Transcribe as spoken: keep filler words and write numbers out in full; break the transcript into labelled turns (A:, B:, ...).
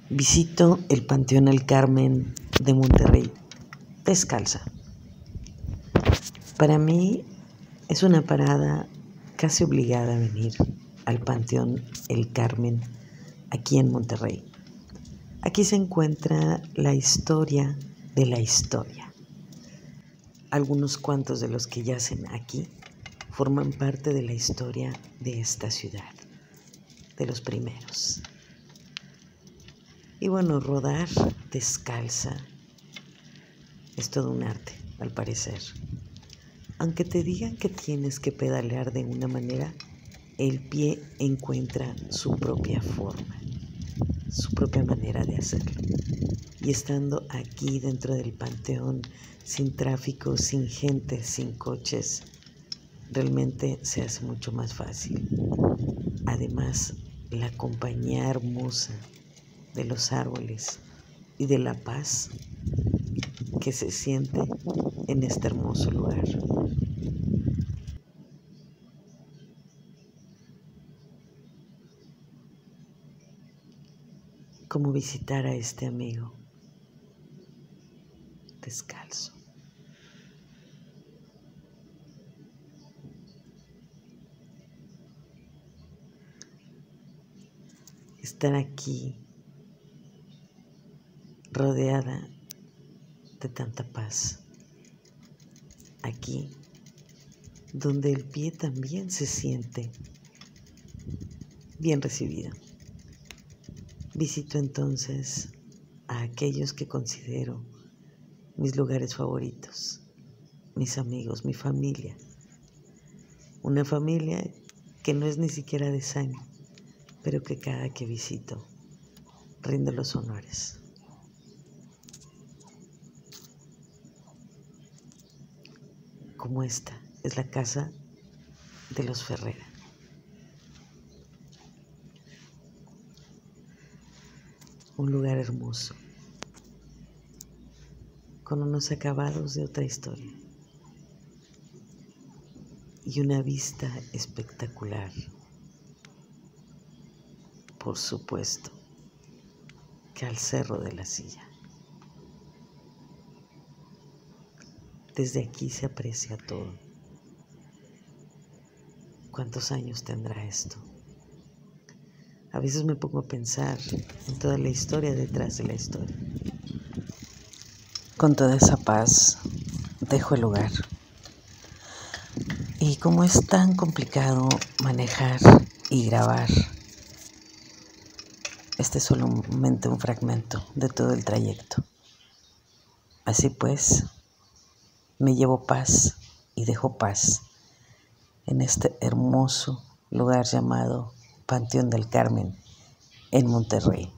A: Visito el Panteón El Carmen de Monterrey descalza. Para mí es una parada casi obligada a venir al Panteón El Carmen aquí en Monterrey. Aquí se encuentra la historia de la historia. Algunos cuantos de los que yacen aquí forman parte de la historia de esta ciudad, de los primeros. Y bueno, rodar descalza es todo un arte, al parecer. Aunque te digan que tienes que pedalear de una manera, el pie encuentra su propia forma, su propia manera de hacerlo. Y estando aquí dentro del panteón, sin tráfico, sin gente, sin coches, realmente se hace mucho más fácil. Además, la compañía hermosa de los árboles y de la paz que se siente en este hermoso lugar. Como visitar a este amigo descalzo. Estar aquí rodeada de tanta paz. Aquí donde el pie también se siente bien recibido. Visito entonces a aquellos que considero mis lugares favoritos, mis amigos, mi familia. Una familia que no es ni siquiera de sangre, pero que cada que visito rindo los honores. Como esta es la casa de los Ferrera. Un lugar hermoso, con unos acabados de otra historia y una vista espectacular. Por supuesto que al Cerro de la Silla. Desde aquí se aprecia todo. ¿Cuántos años tendrá esto? A veces me pongo a pensar en toda la historia detrás de la historia. Con toda esa paz, dejo el lugar. Y como es tan complicado manejar y grabar, este es solamente un fragmento de todo el trayecto. Así pues, me llevo paz y dejo paz en este hermoso lugar llamado Panteón del Carmen en Monterrey.